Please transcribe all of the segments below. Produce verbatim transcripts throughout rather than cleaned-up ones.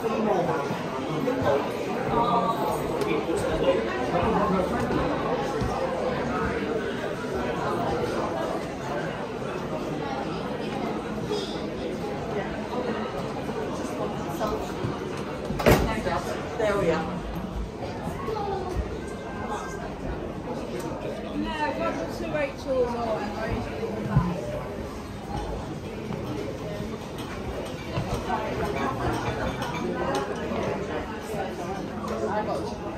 There we are. No, go to Rachel's or Rachel's in the back. I got you.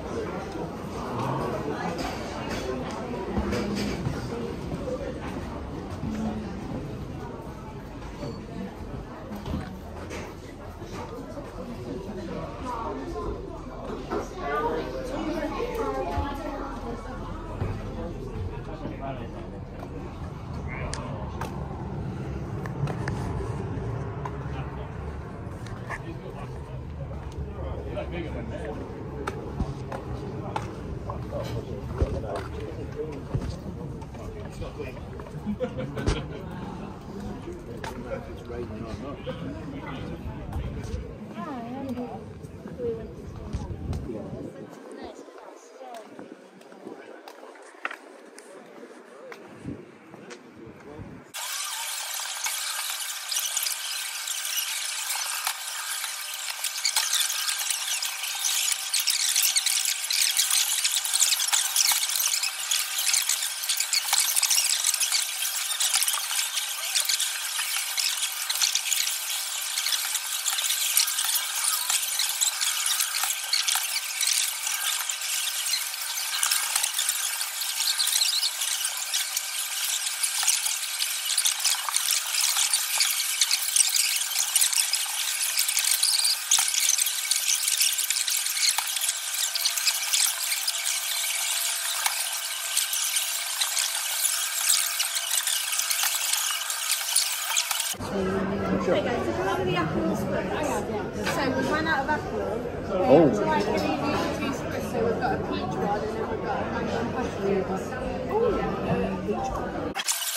Hey guys, did you have any apple spritz? So we ran out of apple. Oh. Would you like any of these two spritz? So we've got a peach one and then we've got a mango and passion one. Oh yeah, a peach one.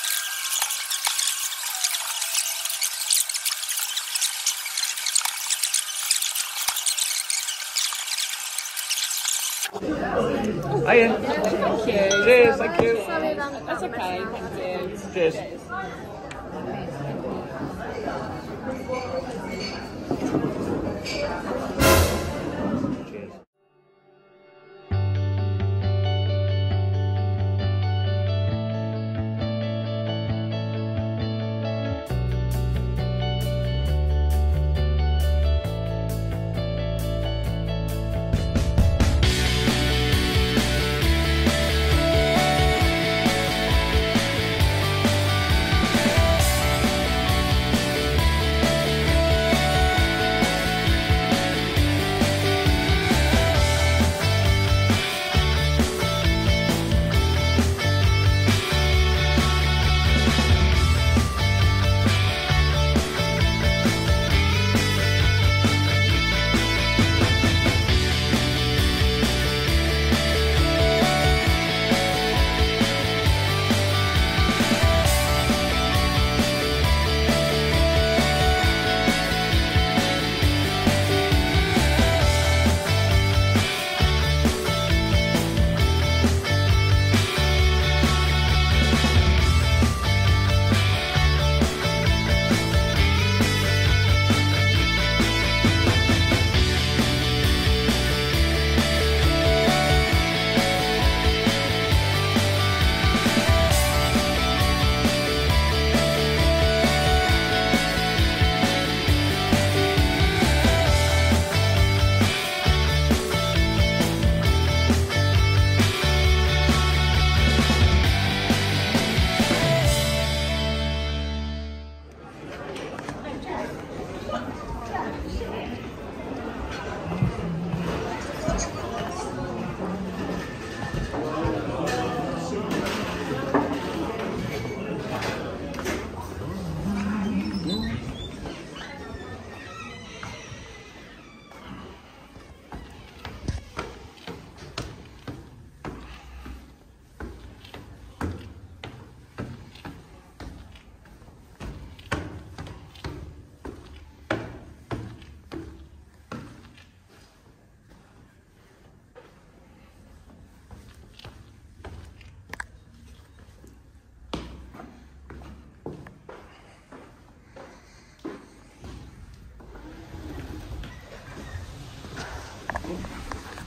Hiya. Thank you. Cheers, thank you. Sorry about That's okay, thank you. Cheers.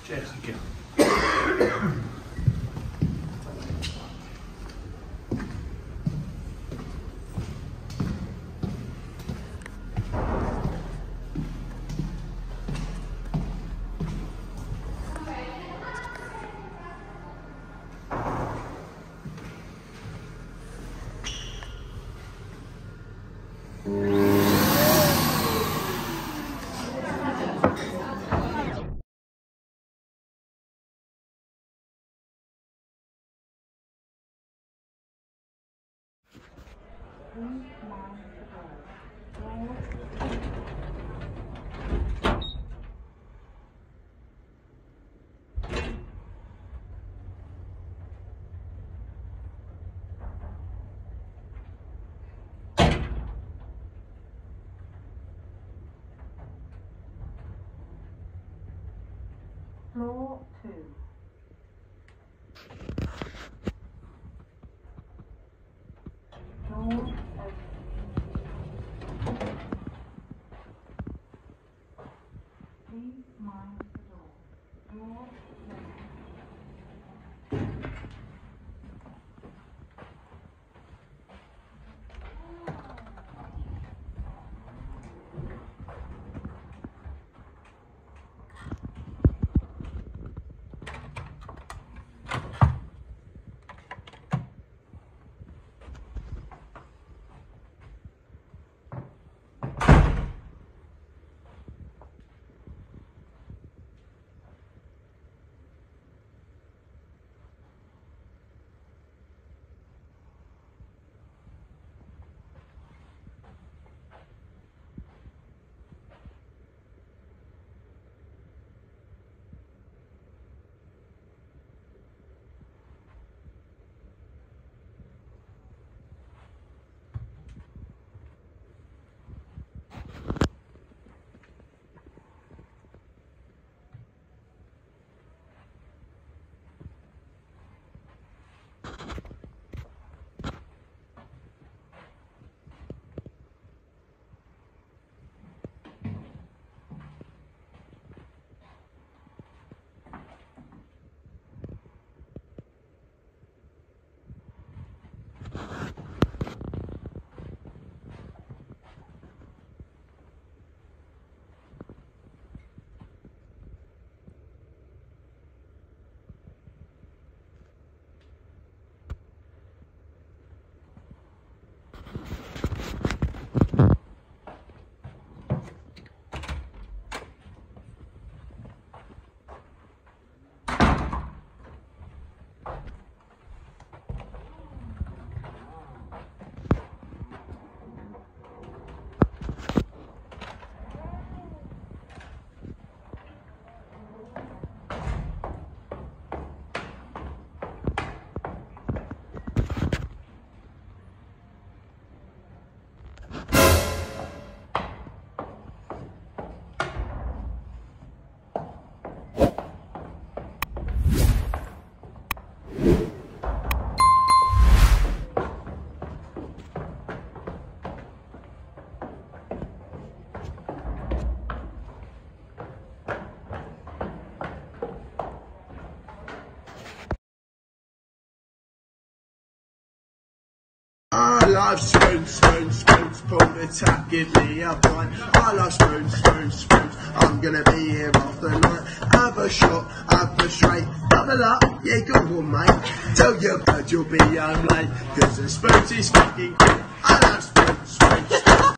Cheers. Thank you. Floor two. Door open. Please mind the door. Door closed. I love spoons, spoons, spoons, pull the tap, give me a pint. I love spoons, spoons, spoons, I'm gonna be here off the night. Have a shot, have a straight, double up, yeah go on mate. Tell your bird you'll be home late, cause the spoons is fucking good. I love spoons, spoons, spoons,